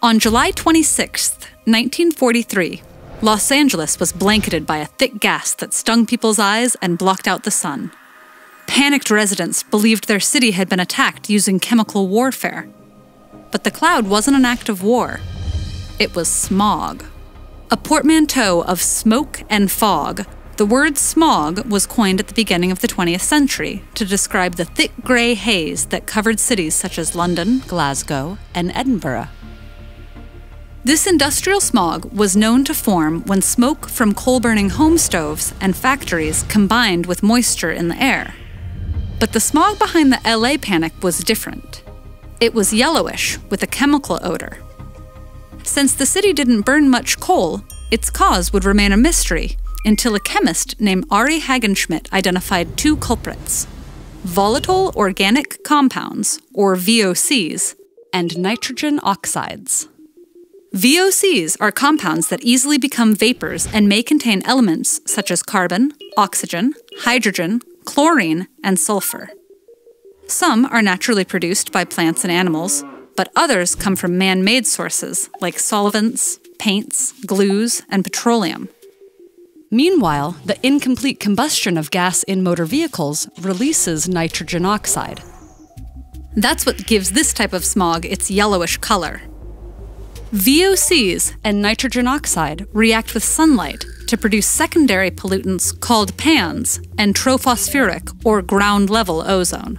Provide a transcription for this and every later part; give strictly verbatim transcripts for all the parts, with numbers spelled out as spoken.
On July twenty-sixth, nineteen forty-three, Los Angeles was blanketed by a thick gas that stung people's eyes and blocked out the sun. Panicked residents believed their city had been attacked using chemical warfare. But the cloud wasn't an act of war. It was smog. A portmanteau of smoke and fog, the word smog was coined at the beginning of the twentieth century to describe the thick gray haze that covered cities such as London, Glasgow, and Edinburgh. This industrial smog was known to form when smoke from coal-burning home stoves and factories combined with moisture in the air. But the smog behind the L A panic was different. It was yellowish with a chemical odor. Since the city didn't burn much coal, its cause would remain a mystery until a chemist named Ari Hagenschmidt identified two culprits: volatile organic compounds, or V O Cs, and nitrogen oxides. V O Cs are compounds that easily become vapors and may contain elements such as carbon, oxygen, hydrogen, chlorine, and sulfur. Some are naturally produced by plants and animals, but others come from man-made sources like solvents, paints, glues, and petroleum. Meanwhile, the incomplete combustion of gas in motor vehicles releases nitrogen oxide. That's what gives this type of smog its yellowish color. V O Cs and nitrogen oxide react with sunlight to produce secondary pollutants called PANs and trophospheric, or ground-level ozone.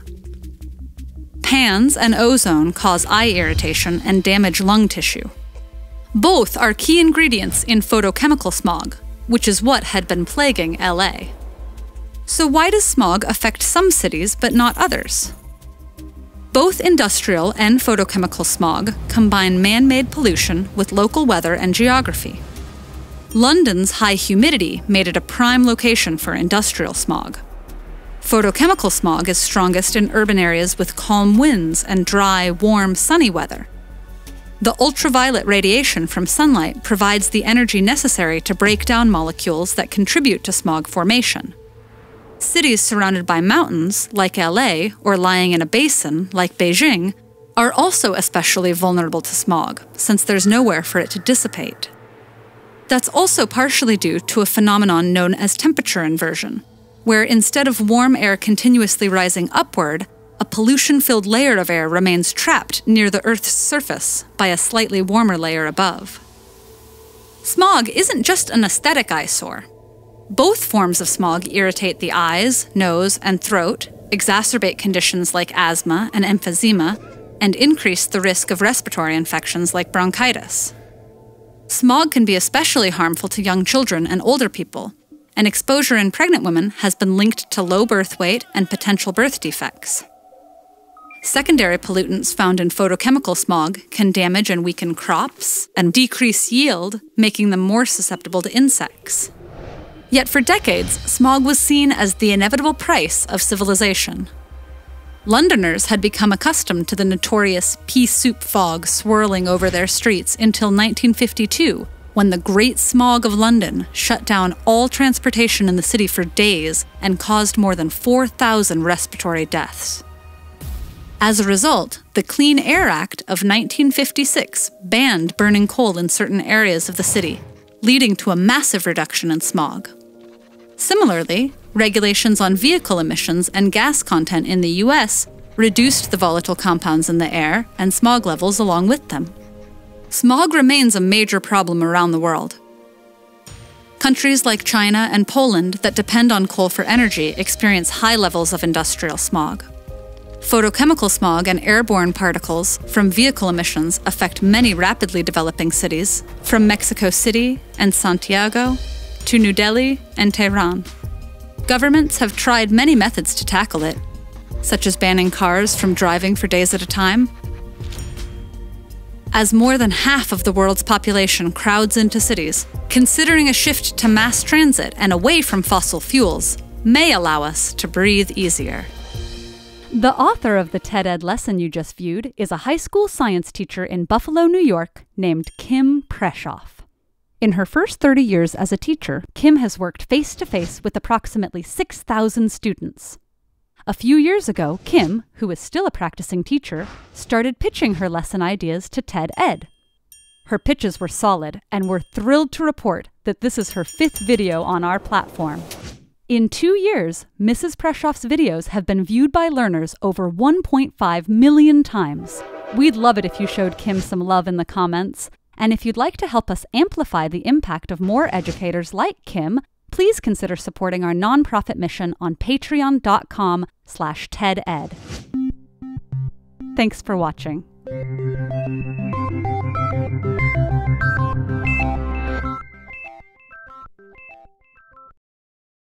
PANs and ozone cause eye irritation and damage lung tissue. Both are key ingredients in photochemical smog, which is what had been plaguing L A. So why does smog affect some cities but not others? Both industrial and photochemical smog combine man-made pollution with local weather and geography. London's high humidity made it a prime location for industrial smog. Photochemical smog is strongest in urban areas with calm winds and dry, warm, sunny weather. The ultraviolet radiation from sunlight provides the energy necessary to break down molecules that contribute to smog formation. Cities surrounded by mountains, like L A, or lying in a basin, like Beijing, are also especially vulnerable to smog, since there's nowhere for it to dissipate. That's also partially due to a phenomenon known as temperature inversion, where instead of warm air continuously rising upward, a pollution-filled layer of air remains trapped near the Earth's surface by a slightly warmer layer above. Smog isn't just an aesthetic eyesore. Both forms of smog irritate the eyes, nose, and throat, exacerbate conditions like asthma and emphysema, and increase the risk of respiratory infections like bronchitis. Smog can be especially harmful to young children and older people, and exposure in pregnant women has been linked to low birth weight and potential birth defects. Secondary pollutants found in photochemical smog can damage and weaken crops and decrease yield, making them more susceptible to insects. Yet for decades, smog was seen as the inevitable price of civilization. Londoners had become accustomed to the notorious pea soup fog swirling over their streets until nineteen fifty-two, when the Great Smog of London shut down all transportation in the city for days and caused more than four thousand respiratory deaths. As a result, the Clean Air Act of nineteen fifty-six banned burning coal in certain areas of the city, leading to a massive reduction in smog. Similarly, regulations on vehicle emissions and gas content in the U S reduced the volatile compounds in the air and smog levels along with them. Smog remains a major problem around the world. Countries like China and Poland that depend on coal for energy experience high levels of industrial smog. Photochemical smog and airborne particles from vehicle emissions affect many rapidly developing cities, from Mexico City and Santiago to New Delhi and Tehran. Governments have tried many methods to tackle it, such as banning cars from driving for days at a time. As more than half of the world's population crowds into cities, considering a shift to mass transit and away from fossil fuels may allow us to breathe easier. The author of the TED-Ed lesson you just viewed is a high school science teacher in Buffalo, New York, named Kim Preshoff. In her first thirty years as a teacher, Kim has worked face-to-face with approximately six thousand students. A few years ago, Kim, who is still a practicing teacher, started pitching her lesson ideas to TED-Ed. Her pitches were solid, and we're thrilled to report that this is her fifth video on our platform. In two years, Missus Preshoff's videos have been viewed by learners over one point five million times. We'd love it if you showed Kim some love in the comments. And if you'd like to help us amplify the impact of more educators like Kim, please consider supporting our nonprofit mission on patreon.com slash TEDEd. Thanks for watching.